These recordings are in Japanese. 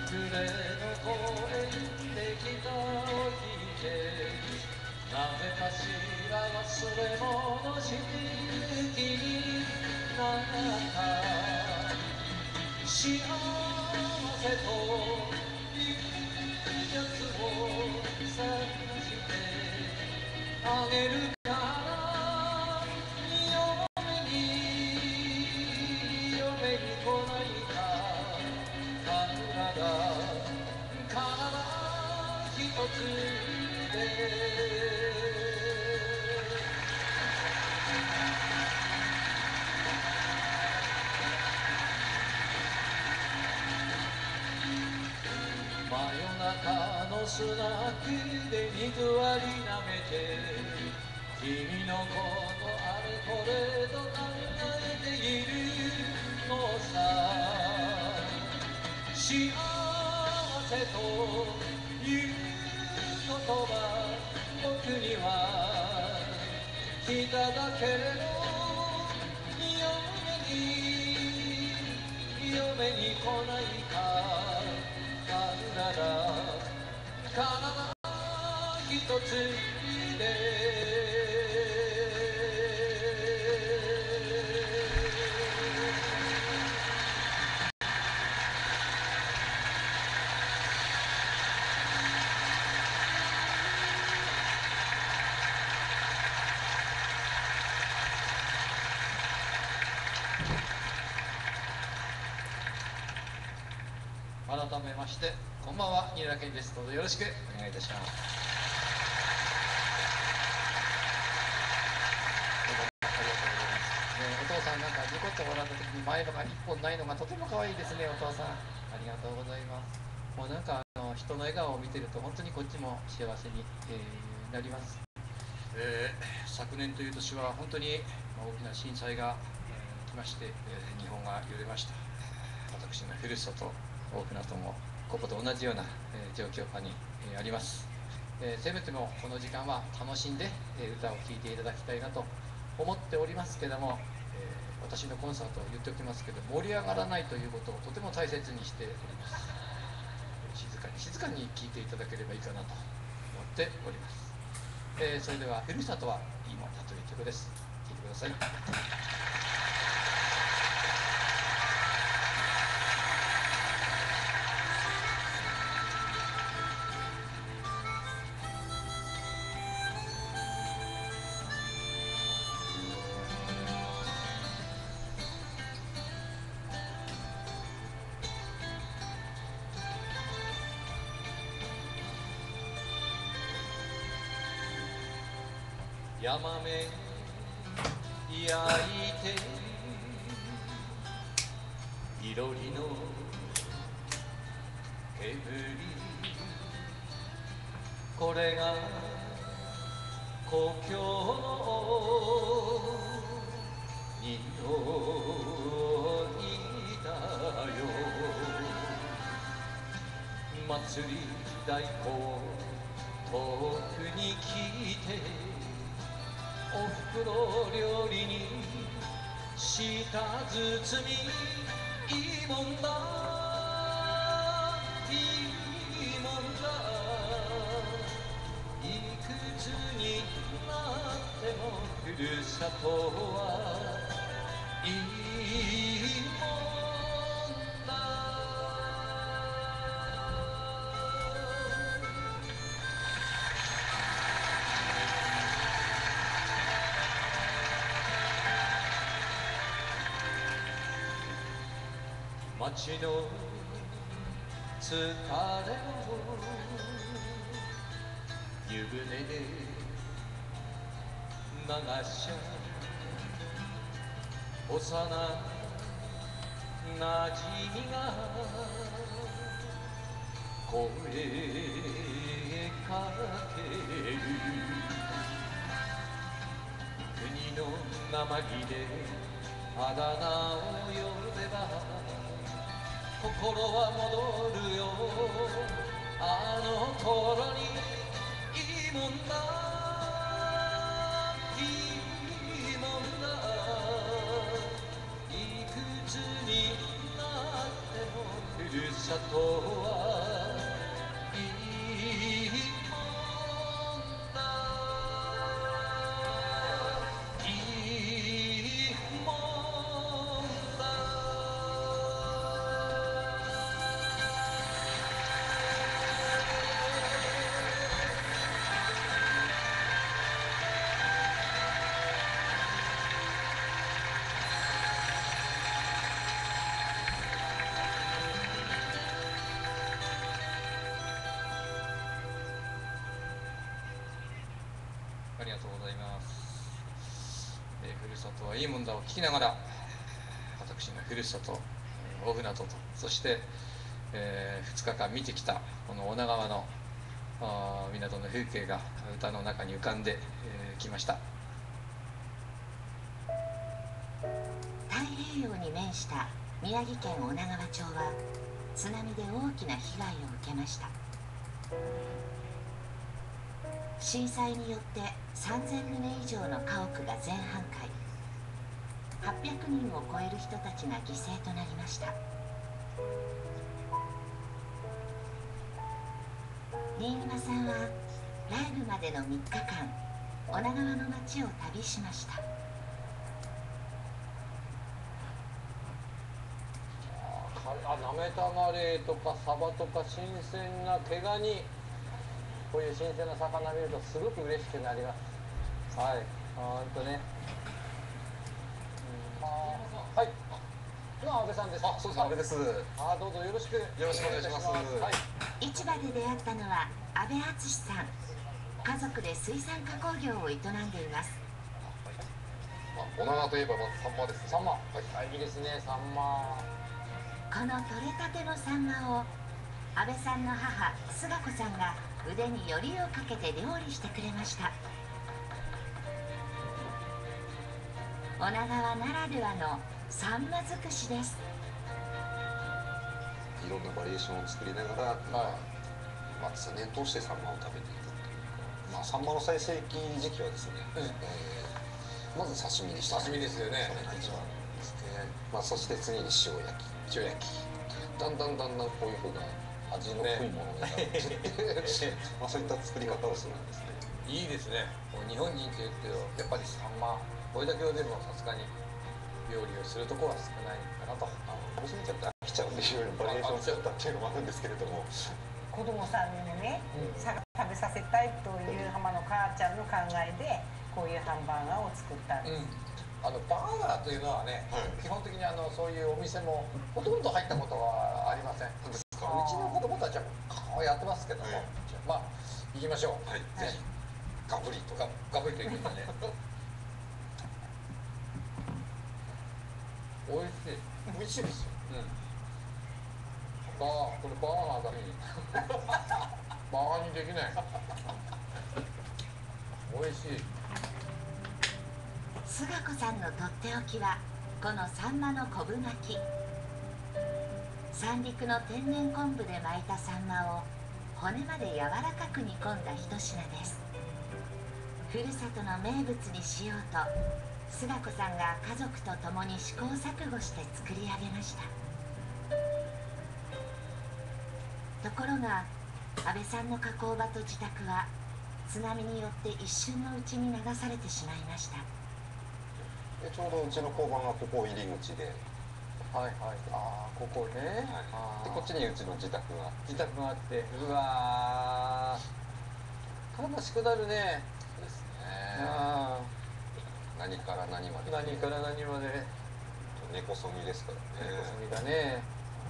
暮れの公園でギターを弾いて、なぜかしら忘れ物してる気になった。幸せというやつを探してあげるから嫁に来ないか。体一つで真夜中のスナックで水割り舐めて、君のことあれこれと考えているのさ。幸せという言葉、僕には来ただけれど、嫁に来ないか。体一つで改めましてこんばんは、新浦健です。どうぞよろしくお願いいたします。お父さんなんかニコッと笑った時に前歯が一本ないのがとても可愛いですね。お父さんありがとうございます。もうなんか人の笑顔を見てると本当にこっちも幸せに、なります。昨年という年は本当に大きな震災が、来まして、日本が揺れました。私のふるさと大船渡もここと同じような、状況下に、あります。せめてもこの時間は楽しんで、歌を聴いていただきたいなと思っておりますけども、私のコンサートを言っておきますけど、盛り上がらないということをとても大切にしております。静かに聴いていただければいいかなと思っております。それでは「ふるさとはいいもんだ」という曲です。聴いてください。ヤマメ焼いていろりの煙、これが故郷の匂いだよ。祭り太鼓を遠くに聞いて、おふくろ料理に舌包み、いいもんだいいもんだ、いくつになってもふるさとはいいもんだ。街の疲れを湯船で流しゃ、幼なじみが声かける。国の訛りであだ名を呼べば心は戻るよ。あの頃にいいもんだいいもんだ、いくつになってもふるさとはありがとうございます。ふるさとはいいもんだを聞きながら、私のふるさと大船渡と、そして、2日間見てきたこの女川の港の風景が歌の中に浮かんできました。 太平洋に面した宮城県女川町は津波で大きな被害を受けました。震災によって3000棟以上の家屋が全半壊、800人を超える人たちが犠牲となりました。新沼さんはライブまでの3日間、女川の街を旅しました。 なめたまれとかサバとか新鮮な毛ガニ、こういう新鮮な魚見るとすごく嬉しくなります。はい、ほんとね。はい。安倍さんです。 そうです、安倍です。 どうぞよろしくお願いします。 はい。 市場で出会ったのは安倍敦さん。家族で水産加工業を営んでいます。 女川といえばサンマです。 サンマ。はい、いいですね、サンマ。 この取れたてのサンマを安倍さんの母菅子さんが腕によりをかけて料理してくれました。女川ならではのサンマ尽くしです。 いろんなバリエーションを作りながら、通年通してサンマを食べていくっていうか、サンマの最盛期時期はですね、まず刺身にして、 刺身ですよね。 それが一番ですね。そして次に塩焼き。だんだんこういうふうな味の濃いものになっていってそういった作り方をするんですね。 いいですね。日本人って言うけどやっぱりサンマこれだけでもさすがに料理をするとこは少ないかなと。 どうせ見ちゃって飽きちゃうんでいろいろバリエーションを作ったっていうのもあるんですけれども、 子供さんにね、食べさせたいという浜の母ちゃんの考えでこういうハンバーガーを作ったんです。 バーガーというのはね、基本的にそういうお店もほとんど入ったことはありません。うちの子供たちはやってますけども、行きましょう。ぜひガブリとかガブリといくんだね。おいしい。 美味しいですよ。 これバーガーだけにバーガーにできない。おいしい。 菅子さんのとっておきはこのサンマの昆布巻き。三陸の天然昆布で巻いたサンマを骨まで柔らかく煮込んだ一品です。ふるさとの名物にしようと菅子さんが家族と共に試行錯誤して作り上げました。ところが安倍さんの加工場と自宅は津波によって一瞬のうちに流されてしまいました。 ちょうどうちの工場がここ入り口で、 ここね。 でこっちにうちの自宅があって、うわー、悲しくなるね。 ですね。何から何まで。根こそぎですからね。 根こそぎだね。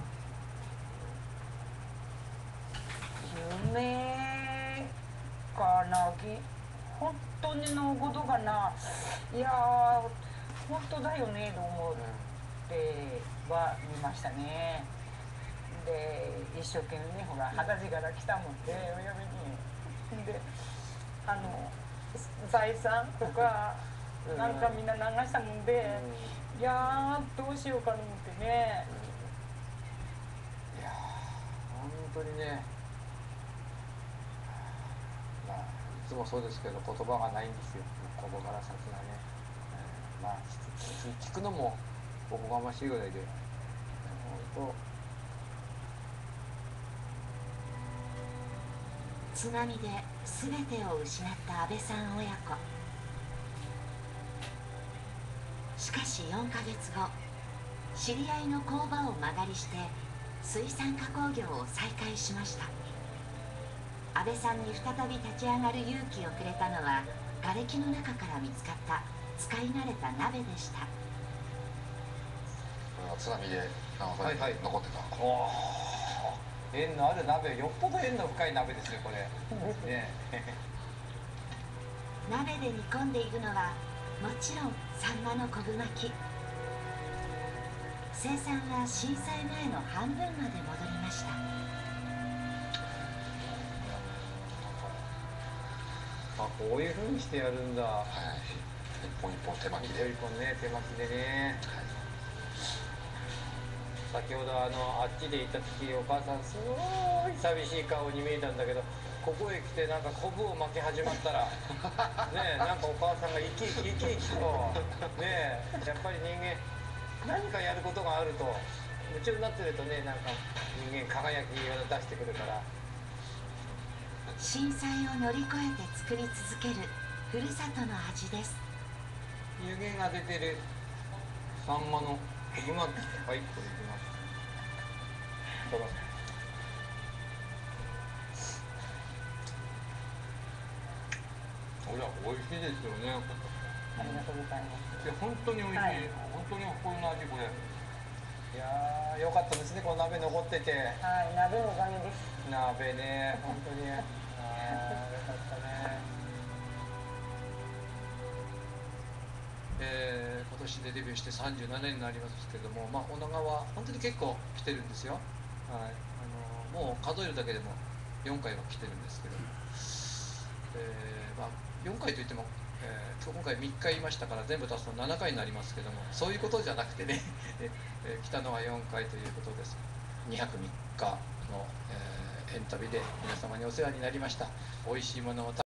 夢かな、本当にのことかな。いやー本当だよねと思ってはいましたね。で一生懸命ほら肌力来たもんでお嫁にで財産とかなんかみんな流したもんで、いやーどうしようかと思ってね。 いや本当にね、いつもそうですけど言葉がないんですよ。ここから先がね。聞くのもおこがましいぐらいで、本当津波で全てを失った安倍さん親子。しかし4ヶ月後、知り合いの工場を間借りして水産加工業を再開しました。安倍さんに再び立ち上がる勇気をくれたのは瓦礫の中から見つかった使い慣れた鍋でした。 これは津波で残ってた。 縁のある鍋、よっぽど縁の深い鍋ですねこれ。ね。 鍋で煮込んでいるのはもちろんサンマの昆布巻き。生産が震災前の半分まで戻りました。 あ、こういう風にしてやるんだ。 はい、一本一本手巻きで。 一本ね、手巻きでね。先ほどあっちで行った時、お母さんすごい寂しい顔に見えたんだけど、ここへ来てなんか昆布を巻き始まったらねえ、なんかお母さんが生き生き生き生きとねえ、やっぱり人間何かやることがあると夢中になってるとね、なんか人間輝きを出してくるから。 震災を乗り越えて作り続けるふるさとの味です。 湯気が出てるサンマの昆布巻き、はい、これいきます。どうぞ。いや、美味しいですよね。 ありがとうございます。 いや、本当に美味しい。 はい、 本当にこの味、これ。いやー、よかったですね、この鍋残ってて。 はい、鍋のおかげです。 鍋ね、本当に。あー、よかったね。今年でデビューして37年になりますけれども、まあ、女川本当に結構来てるんですよ。はい、もう数えるだけでも4回は来てるんですけど、まあ、4回といっても、今回3日言いましたから全部足すと7回になりますけども、そういうことじゃなくてね来たのは4回ということです。2泊3日の、エン旅で皆様にお世話になりました。美味しいものを